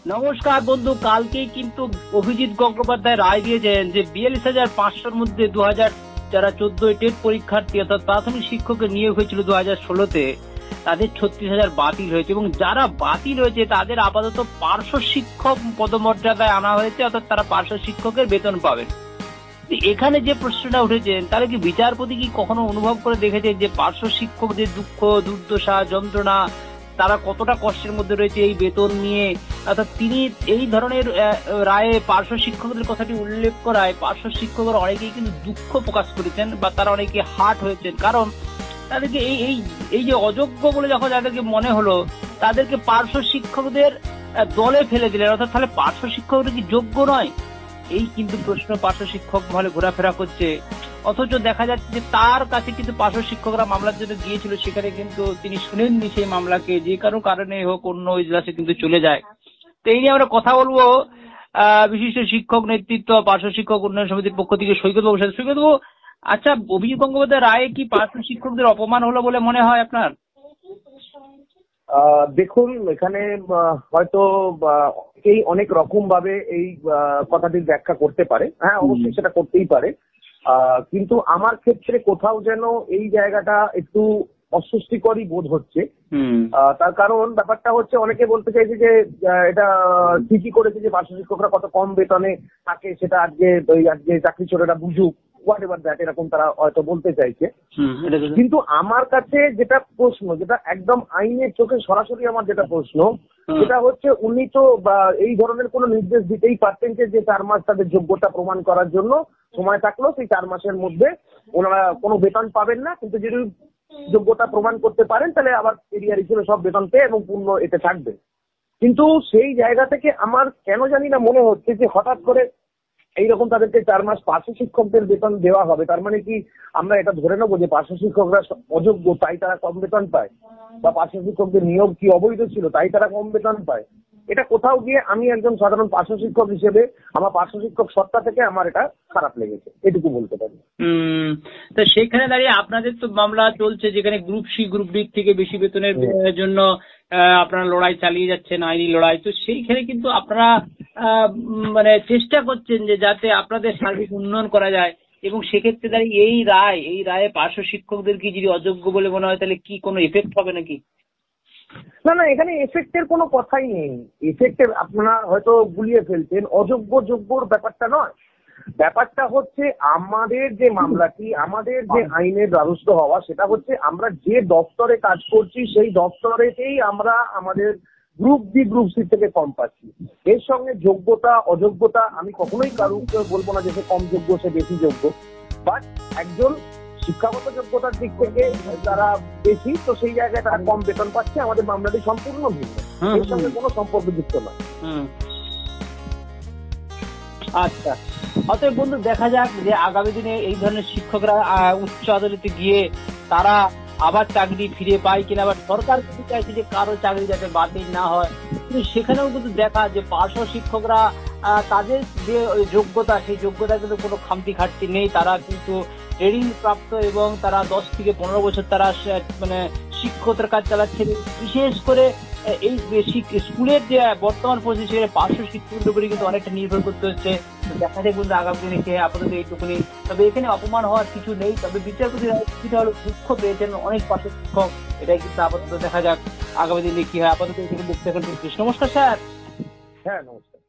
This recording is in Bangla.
নমস্কার বন্ধু, কালকেই কিন্তু অভিজিৎ গঙ্গোপাধ্যায় রায় দিয়েছেন যে 42,500-র মধ্যে 2000 যারা 14 টেট পরীক্ষার্থী অর্থাৎ প্রাথমিক শিক্ষকের নিয়োগ হয়েছিল 2016-তে, তাদের 36,000 বাতিল হয়েছে এবং যারা বাতিল হয়েছে তাদের আপাতত পার্শ্ব শিক্ষক পদমর্যাদায় আনা হয়েছে, অর্থাৎ তারা পার্শ্ব শিক্ষকের বেতন পাবেন। এখানে যে প্রশ্নটা উঠেছেন, তাহলে কি বিচারপতি কি কখনো অনুভব করে দেখেছে যে পার্শ্ব শিক্ষকদের দুঃখ, দুর্দশা, যন্ত্রণা, তারা কতটা কষ্টের মধ্যে রয়েছে এই বেতন নিয়ে? অর্থাৎ তিনি এই ধরনের রায়ে পার্শ্ব শিক্ষকদের কথাটি উল্লেখ করায় পার্শ্ব শিক্ষকরা অনেকেই কিন্তু দুঃখ প্রকাশ করেছেন বা তারা অনেকে হার্ট হয়েছেন, কারণ তাদেরকে এই এই এই যে অযোগ্য বলে যখন যাদেরকে মনে হলো, তাদেরকে পার্শ্ব শিক্ষকদের দলে ফেলে দিলেন। অর্থাৎ তাহলে পার্শ্ব শিক্ষকরা কি যোগ্য নয়? এই কিন্তু প্রশ্ন পার্শ্ব শিক্ষক মহলে ঘোরাফেরা করছে। অথচ দেখা যাচ্ছে যে তার কাছে কিন্তু পার্শ্ব শিক্ষকরা মামলার জন্য গিয়েছিল, সেখানে কিন্তু তিনি শুনেননি সেই মামলাকে, যে কারো কারণে হোক অন্য ইজলাসে কিন্তু চলে যায়। তো এই নিয়ে আমরা কথা বলবো বিশিষ্ট শিক্ষক নেতৃত্ব পার্শ্ব শিক্ষক উন্নয়ন সমিতির পক্ষ থেকে সৈকত বাবুর সাথে। সৈকত বাবু, আচ্ছা, অভিজিৎ গঙ্গোপাধ্যায় রায়ে কি পার্শ্ব শিক্ষকদের অপমান হলো বলে মনে হয় আপনার? দেখুন, এখানে হয়তো এই অনেক রকম ভাবে এই কথাটির ব্যাখ্যা করতে পারে। হ্যাঁ, অবশ্যই সেটা করতেই পারে, কিন্তু আমার ক্ষেত্রে কোথাও যেন এই জায়গাটা একটু অস্বস্তিকরই বোধ হচ্ছে। তার কারণ ব্যাপারটা হচ্ছে, অনেকে বলতে চাইছে যে এটা ঠিকই করেছে যে পার্শ্ব শিক্ষকরা কত কম বেতনে থাকে, সেটা আজকে চাকরি চোরেরা বুঝুক, হোয়াট এভার দ্যাট, এরকম তারা হয়তো বলতে চাইছে। কিন্তু আমার কাছে যেটা প্রশ্ন, যেটা একদম আইনের চোখে সরাসরি আমার যেটা প্রশ্ন, সেটা হচ্ছে উনি তো এই ধরনের কোনো নির্দেশ দিতেই পারতেন যে 4 মাস তাদের যোগ্যতা প্রমাণ করার জন্য সময় থাকলো, সেই 4 মাসের মধ্যে ওনারা কোনো বেতন পাবেন না, কিন্তু যদি যোগ্যতা প্রমাণ করতে পারেন তাহলে আবার এরিয়ার হিসেবে সব বেতন পেয়ে এবং পূর্ণ এতে থাকবে। কিন্তু সেই জায়গা থেকে আমার কেন জানি না মনে হচ্ছে যে হঠাৎ করে এইরকম তাদেরকে 4 মাস পার্শ্ব শিক্ষকদের বেতন দেওয়া হবে। তার মানে কি আমরা এটা ধরে নেবো যে পার্শ্ব শিক্ষকরা অযোগ্য তাই তারা কম বেতন পায়, বা পার্শ্ব শিক্ষকদের নিয়োগ কি অবৈধ ছিল তাই তারা কম বেতন পায়? এটা কোথাও গিয়ে আমি একজন সাধারণ পার্শ্ব শিক্ষক হিসেবে আমার পার্শ্ব শিক্ষক সত্তা থেকে আমার এটা খারাপ লেগেছে, এটুকু বলতে পারি। তো সেখানে দাঁড়িয়ে আপনাদের তো মামলা চলছে, যেখানে গ্রুপ সি গ্রুপ ডি থেকে বেশি বেতনের জন্য আপনারা লড়াই চালিয়ে যাচ্ছেন, আইনি লড়াই। তো সেইখানে কিন্তু আপনারা মানে চেষ্টা করছেন যে যাতে আপনাদের সার্বিক উন্নয়ন করা যায়, এবং সেক্ষেত্রে দাঁড়িয়ে এই রায়ে পার্শ্ব শিক্ষকদের কি যদি অযোগ্য বলে মনে হয়, তাহলে কি কোনো এফেক্ট হবে নাকি? না না, এখানে এফেক্টের কোনো কথাই নেই। এফেক্টের আপনারা হয়তো গুলিয়ে ফেলছেন, অযোগ্য যোগ্যর ব্যাপারটা নয়। ব্যাপারটা হচ্ছে আমাদের যে মামলাটি, আমাদের যে আইনের দ্বারস্থ হওয়া, সেটা হচ্ছে আমরা যে দপ্তরে কাজ করছি সেই দপ্তরেতেই আমরা আমাদের গ্রুপ বি গ্রুপ সি থেকে কম পাচ্ছি। এর সঙ্গে যোগ্যতা অযোগ্যতা আমি কখনোই কারুকে বলবো না যে সে কম যোগ্য সে বেশি যোগ্য, বাট একজন শিক্ষাগত যোগ্যতার দিক থেকে যারা বেশি, তো সেই জায়গায় তারা কম বেতন পাচ্ছে। আমাদের মামলাটি সম্পূর্ণ ভিন্ন, এর সঙ্গে কোনো সম্পর্কযুক্ত নয়। আচ্ছা, অতএব বন্ধু, দেখা যাক যে আগামী দিনে এই ধরনের শিক্ষকরা উচ্চ আদালতে গিয়ে তারা আবার চাকরি ফিরে পায় কিনা, আবার সরকার কিন্তু চাইছে যে কারো চাকরি যাতে বাতিল না হয়। কিন্তু সেখানেও কিন্তু দেখা যে পার্শ্ব শিক্ষকরা তাদের যে যোগ্যতা, সেই যোগ্যতা কিন্তু কোনো খামতি খাটতি নেই। তারা কিন্তু ট্রেনিং প্রাপ্ত এবং তারা 10 থেকে 15 বছর তারা মানে শিক্ষকতার কাজ চালাচ্ছেন। বিশেষ করে এই স্কুলের যে বর্তমান পরিস্থিতি, পার্শ্ব শিক্ষকদের উপরে কিন্তু অনেকটা নির্ভর করতে হচ্ছে। দেখা যায় কিন্তু আগামী দিনে খেয়ে আপাতত এইটুকুনি। তবে এখানে অপমান হওয়ার কিছু নেই। তবে বিচারপতি কিছুটা হলো দুঃখ পেয়েছেন অনেক পার্শ্ব শিক্ষক, এটাই কিন্তু আপাতত দেখা যাক আগামী দিনে কি হয়। আপাতত এখানে দেখতে এখন। নমস্কার স্যার। হ্যাঁ, নমস্কার।